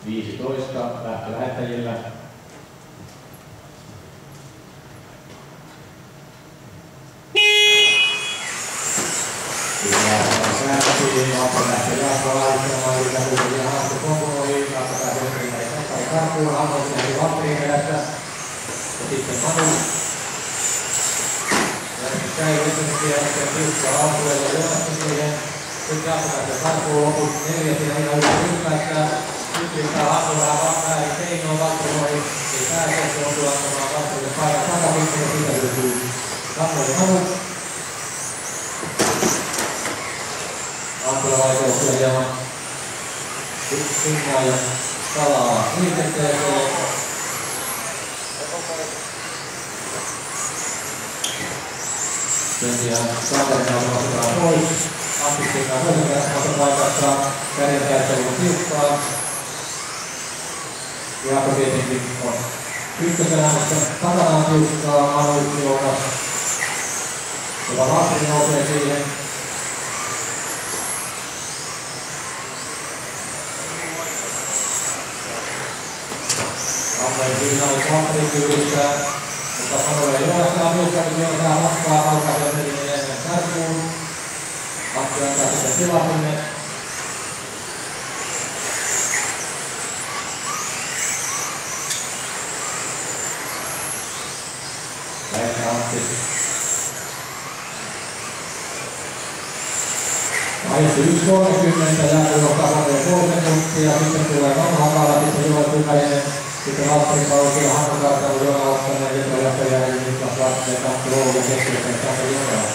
15 lähtölähettäjillä. Säännöksiin, Lappeen lähtee jatkoa laittamaan, yhtä kuuluvia haastu komponoihin, Lappeen pääsee ympäri Sakkari karkuun, Hankois lähti Lappeen perässä. Ja sitten Manu. Käy yhdessä ja tiukkaa alueella johdattu siihen. Sitten jatkopäistä karkuun loput 4 siinä ihan ylipäästä. Nyt yrittää Hankois vähän väärin keinoon Lappeen. Ei pääse, se on tuottamaan Lappeen paikan takapinkkoon ja siitä löytyy Lappeen Manu. Ampula vaikeuksia hieman Signaa ja Salaa liikenteeseen. Sen sijaan Santerina otetaan pois. Antti toisen kerran paikassa. Käden käyttäjä on tiukkaa. Jaakko tietenkin on ykkösenä, mutta takana on tiukkaa. Manu Joonas. Jopa Lappin nousee siihen. Siinä oli Lappin kyydissä, mutta Manu ei ole saa mielestäni vielä vähän matkaa alkaa ja menee ennen karkuun. Matti antaa sitten tilaa sinne. Lähdetään Antti. Ajetti 1.30 ja kulottaa 3 sekuntia. Sitten tulee Hakala, sitten Joel Kymäinen. Sitten Lappin kausi ja Hankokartalo Joona Ottanen, Jetolähtäjä ja Niklas Lappinen, Kanttu Oulu ja keskiöiden Sami Joona.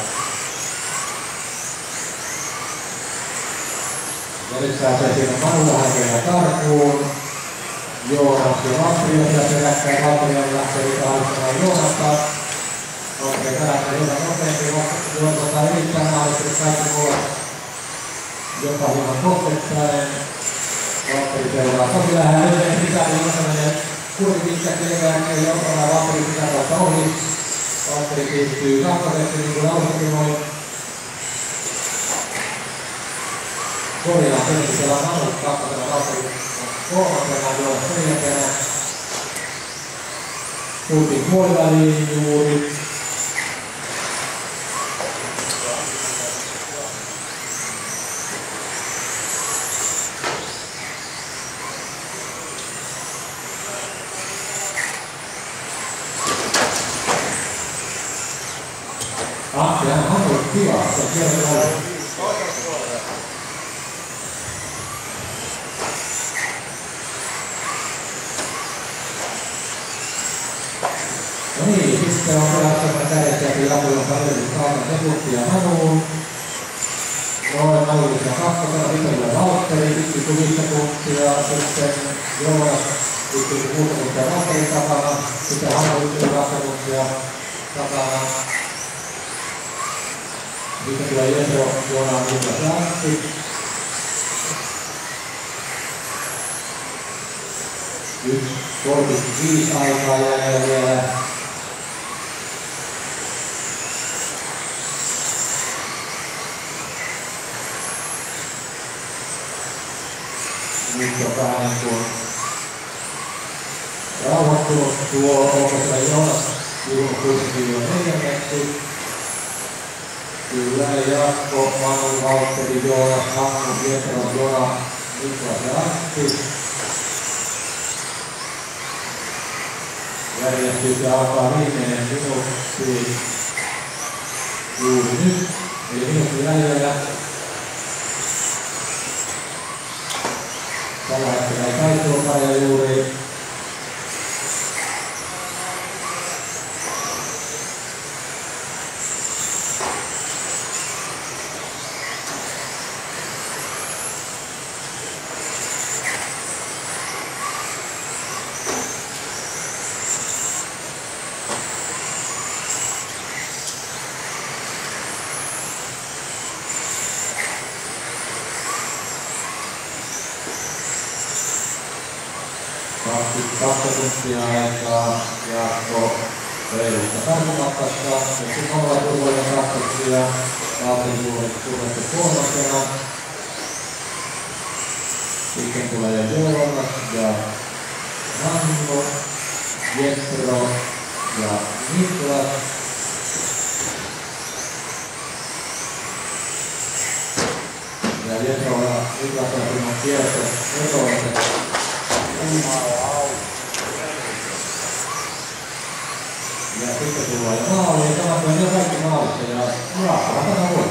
Ja nyt pääsee siinä Manu vähän karkuun. Joonas ja Lappinen ja peräkkäin Lappinen lähtee alistamaan Joonasta. Lappinen peräkkäin Joonas nopeampi, Joonasta erittäin mahdollisesti kaikki muut. Jopa hieman kohdepäin. Lappiri seuraa tosi lähellä edelleen sisällä, jossa menee kuitenkin pitkä kelkään ja ottaa Lappiri sitä kautta ohi. Lappiri kiihtyy kakkoseksi niin kuin Laussakin noin. Korjaa sen, siellä on Manu kakkosena, Lappiri kolmasena, Joonas neljäntenä. Tultiin puoliväliin juuri. Antti, hän on ollut tilassa. No niin, sitten on perässä kädet ja Jakulan Kallerin 8 sekuntia Manuun. Noin Malulisen kakkosena, sitten tulee Valtteri, 1,5 sekuntia, sitten Joonas 1,6 sekuntia Valtterin takana, sitten Hannu 1,2 sekuntia takana. Sitten tulee Jeso, Joona, Niklas Lähti. Nyt 35 aikaa jäljellä vielä. Nyt on vähän niin kuin rauhoittunut tuo Oukosella Joonas. Juhon kuitenkin jo neljänneksi. Kyllä, Jaakko, Manu, Valtteri, Joonas, Hannu, Pietro, Joona, Niklas ja Antti. Järjestys ja alkaa viimeinen minuutti juuri nyt. Eli minuutti jäljellä. Tällä hetkellä ei taittuapaja juuri. Tuntia aikaa Jaakko reilusta pääsymatkasta. Sitten ollaan turvallinen katsoksia. Valtin suuresti kolmasena. Sitten sitten tulee Joonas ja Ranno, Jetro ja Niklas. Ja Jetro ja Niklas on ilman kierto vetoiset. Ja sitten tulee maali ja tämä on jo kaikki maalissa ja Jaakkola tätä voi.